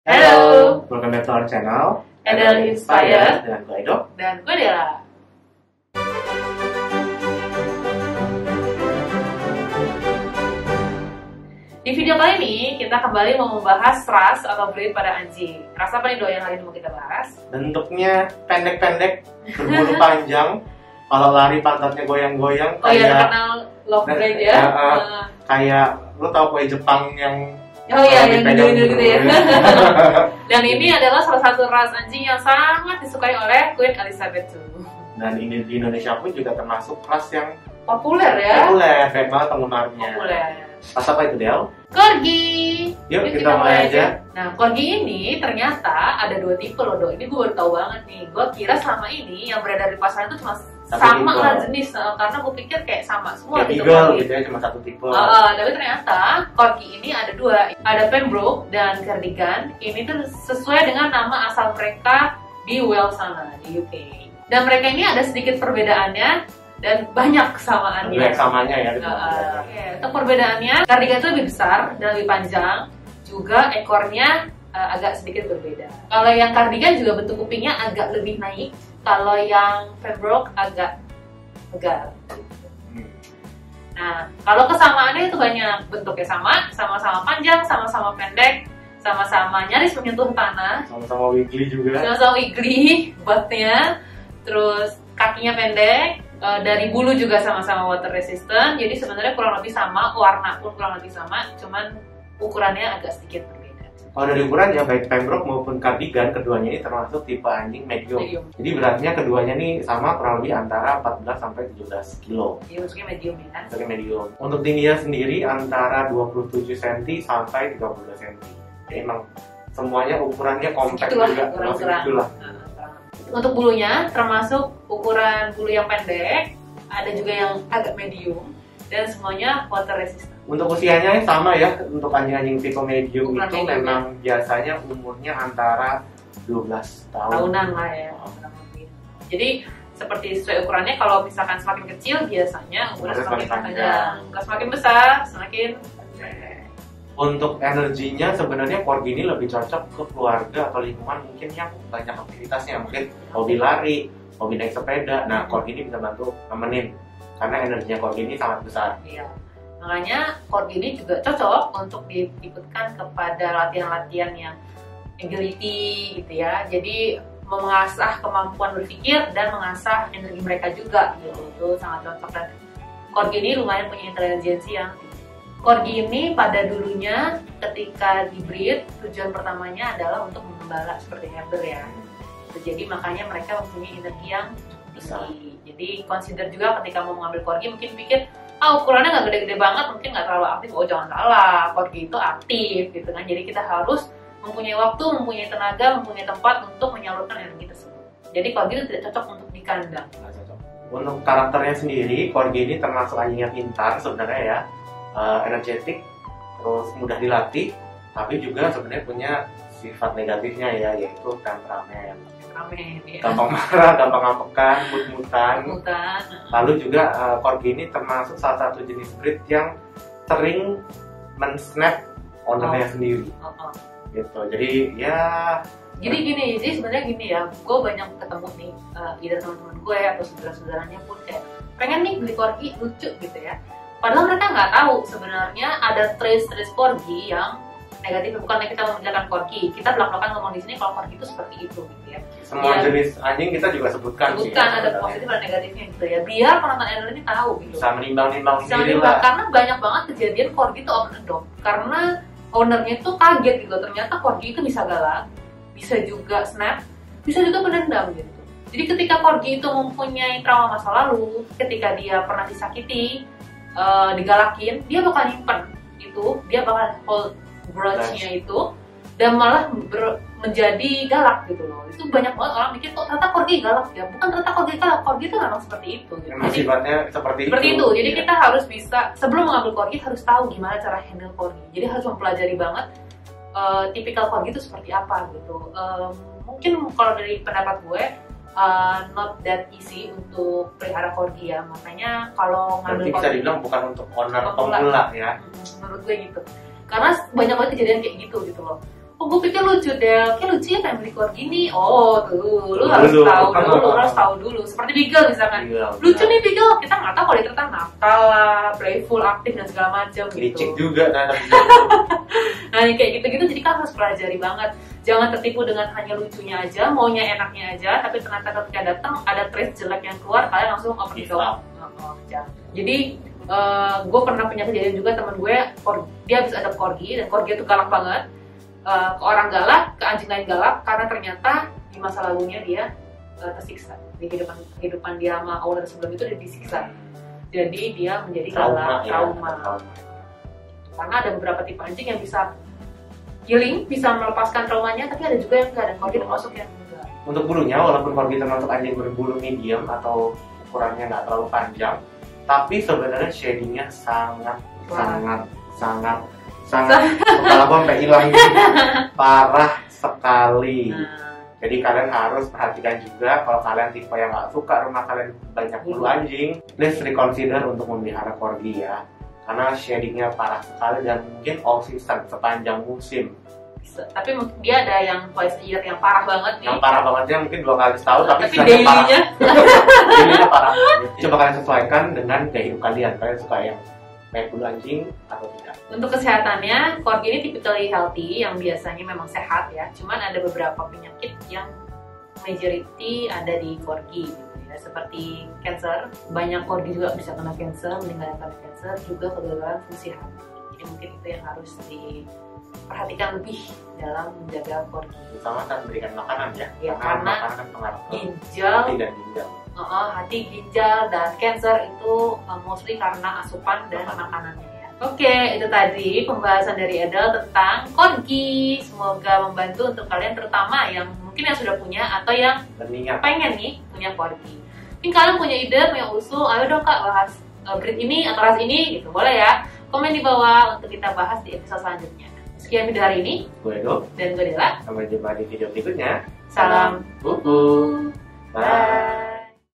Halo, welcome back to our channel Adele Inspire dengan gue Edo. dan gue Dela. Di video kali ini kita kembali mau membahas ras atau breed pada anjing. Ras apa nih Do yang hari ini mau kita bahas? Bentuknya pendek-pendek, berbulu panjang. Kalau lari pantatnya goyang-goyang. Oh iya, terkenal love breed ya. Kayak lo tau kue Jepang yang yang gitu ya. Dan ini adalah salah satu ras anjing yang sangat disukai oleh Queen Elizabeth II. Dan ini di Indonesia pun juga termasuk ras yang Populer ya. populer, banyak banget penggemarnya. Populer. Ras apa itu, Del? Corgi. Yuk kita mulai aja. Nah, Corgi ini ternyata ada dua tipe loh, Do. Ini gue baru tahu banget nih. Gue kira selama ini yang beredar di pasaran itu cuma Satu sama tipe. lah jenis, karena gue pikir kayak sama semua Kayak gitu. Eagle Corgi. gitu ya, cuma satu tipe. Tapi ternyata Corgi ini ada dua, ada Pembroke dan Cardigan. Ini tuh sesuai dengan nama asal mereka di Wales sana, di UK. Dan mereka ini ada sedikit perbedaannya dan banyak kesamaannya. Banyak samanya ya. Untuk perbedaannya, Cardigan itu lebih besar dan lebih panjang. Juga ekornya agak sedikit berbeda. Kalau yang Cardigan juga bentuk kupingnya agak lebih naik. Kalau yang Pembroke agak tegar. Nah, kalau kesamaannya itu banyak. Bentuknya sama-sama panjang, sama-sama pendek, sama-sama nyaris menyentuh tanah, Sama-sama wiggly juga. sama-sama wiggly buttnya, terus kakinya pendek, dari bulu juga sama-sama water resistant. Jadi sebenarnya kurang lebih sama, warna pun kurang lebih sama, cuman ukurannya agak sedikit berbeda. Kalau dari ukurannya baik Pembroke maupun Cardigan, keduanya ini termasuk tipe anjing medium. Jadi beratnya keduanya nih sama, kurang lebih antara 14 sampai 17 kilo. Jadi maksudnya medium ya kan? Sebagai medium. Untuk tingginya sendiri antara 27 cm sampai 32 cm. Jadi emang semuanya ukurannya compact Segitulah, juga, kurang-kurang. termasuk itulah. Untuk bulunya termasuk ukuran bulu yang pendek, ada juga yang agak medium, dan semuanya water resistant. Untuk usianya sama ya, untuk anjing-anjing tipe medium Ukuran itu medium, memang biasanya umurnya antara 12 tahun. Tahunan lah ya, kurang lebih. Jadi seperti sesuai ukurannya, kalau misalkan semakin kecil biasanya umurnya semakin panjang. Kalau semakin besar, semakin pendek. Untuk energinya sebenarnya Corgi ini lebih cocok ke keluarga atau lingkungan mungkin yang banyak aktivitasnya, mungkin hobi lari, hobi naik sepeda. Nah, Corgi ini bisa bantu nemenin karena energinya Corgi ini sangat besar. Iya. Makanya Corgi ini juga cocok untuk diikutkan kepada latihan-latihan yang agility gitu ya. Jadi mengasah kemampuan berpikir dan mengasah energi mereka juga gitu. Itu sangat cocok, dan Corgi ini lumayan punya intelijensi yang tinggi. Corgi ini pada dulunya ketika di-breed, tujuan pertamanya adalah untuk mengembala seperti herder ya. Jadi makanya mereka mempunyai energi yang tinggi. Jadi consider juga ketika mau mengambil Corgi, mungkin pikir ukurannya nggak gede-gede banget, mungkin nggak terlalu aktif. Oh jangan salah, Corgi itu aktif gitu kan. Jadi kita harus mempunyai waktu, mempunyai tenaga, mempunyai tempat untuk menyalurkan energi tersebut. Jadi Corgi itu tidak cocok untuk di kandang. Untuk karakternya sendiri, Corgi ini termasuk anjing yang pintar sebenarnya ya, energetik, terus mudah dilatih, tapi juga sebenarnya punya sifat negatifnya ya, yaitu temperamen. Amin. Ya. Gampang marah, gampang ngampekan, mut-mutan. Mutan. Lalu juga Corgi ini termasuk salah satu jenis breed yang sering men-snap ownernya sendiri. Gitu. Jadi ya. Jadi gini, jadi sebenarnya gini ya, gue banyak ketemu nih, either teman-teman gue atau saudara-saudaranya pun kayak pengen nih beli Corgi lucu gitu ya. Padahal mereka nggak tahu sebenarnya ada trace Corgi yang negatif. Bukannya kita membicarakan Corgi, kita belak-belakan ngomong di sini kalau Corgi itu seperti itu gitu ya. Semua jenis anjing kita juga sebutkan sih. Bukan ada positif dan negatifnya gitu ya. Biar penonton Adele ini tahu gitu. Bisa menimbang-nimbang sendiri lah. Karena banyak banget kejadian Corgi itu open adopt. Karena ownernya itu kaget gitu. Ternyata Corgi itu bisa galak, bisa juga snap, bisa juga pendendam gitu. Jadi ketika Corgi itu mempunyai trauma masa lalu, ketika dia pernah disakiti, digalakin, dia bakal nyimpen itu, dia bakal hold grudge-nya itu, dan malah menjadi galak gitu loh. Itu banyak banget orang mikir kok ternyata Corgi galak ya. Bukan ternyata Corgi galak, Corgi itu memang seperti itu gitu. Memang sifatnya seperti itu. Jadi kita harus bisa, sebelum mengambil Corgi harus tahu gimana cara handle Corgi. Jadi harus mempelajari banget tipikal Corgi itu seperti apa gitu. Mungkin kalau dari pendapat gue, not that easy untuk pelihara Corgi ya. Makanya kalau ngambil Corgi bisa dibilang bukan untuk owner pemula ya. Menurut gue gitu. Karena banyak banget kejadian kayak gitu loh. Oh, gue pikir lucu deh, kayak lucu ya pengen beli corgi nih. Oh tuh, lu harus tahu dulu. Seperti Beagle misalkan, lucu nih Beagle, kita nggak tahu kalau dia ternyata nakal lah, playful, aktif dan segala macam gitu. Licik juga nah. Nah kayak gitu-gitu, jadi kan harus pelajari banget. Jangan tertipu dengan hanya lucunya aja, maunya enaknya aja, tapi ternyata ketika datang ada trace jelek yang keluar, kalian langsung open door. Jadi gue pernah punya kejadian juga, temen gue dia habis ada corgi, dan corgi itu galak banget. Ke orang galak, ke anjing lain galak, karena ternyata di masa lalunya dia tersiksa. Di kehidupan dia sama owner sebelum itu dia disiksa. Jadi dia menjadi galak, trauma. Karena ada beberapa tipe anjing yang bisa healing, bisa melepaskan traumanya, tapi ada juga yang enggak, dan corgi termasuk yang enggak. Untuk bulunya, walaupun corgi termasuk anjing berbulu medium atau ukurannya nggak terlalu panjang, tapi sebenarnya shadingnya sangat kepala gue sampai hilang gitu. Parah sekali. Jadi kalian harus perhatikan juga, kalau kalian tipe yang nggak suka rumah kalian banyak bulu anjing, please reconsider untuk memelihara corgi ya, karena shadingnya parah sekali dan mungkin all season, sepanjang musim. Tapi dia ada yang twice a year yang parah banget nih. Yang parah bangetnya mungkin 2 kali setahun, tapi daily-nya daily-nya parah. Coba kalian sesuaikan dengan gaya hidup kalian suka yang kayak bulu anjing atau tidak. Untuk kesehatannya, corgi ini typically healthy, yang biasanya memang sehat ya. Cuman ada beberapa penyakit yang majority ada di corgi gitu ya. Seperti cancer, banyak corgi juga bisa kena cancer, meninggal karena cancer, juga kegagalan fungsi hati. Jadi mungkin itu yang harus diperhatikan lebih dalam menjaga corgi. Sama saat memberikan makanan ya, karena makanan kan pengaruh ginjal, hati dan ginjal. Hati, ginjal, dan cancer itu mostly karena asupan dan makanannya. Oke, itu tadi pembahasan dari Edel tentang corgi. Semoga membantu untuk kalian, terutama yang mungkin yang sudah punya atau yang pengen nih punya corgi. Mungkin kalian punya ide, punya usul, ayo dong Kak bahas breed ini atau ras ini gitu, boleh ya. Komen di bawah untuk kita bahas di episode selanjutnya. Sekian video hari ini. Gue Edo dan gue Dela. Sampai jumpa di video berikutnya. Salam buku. Bye.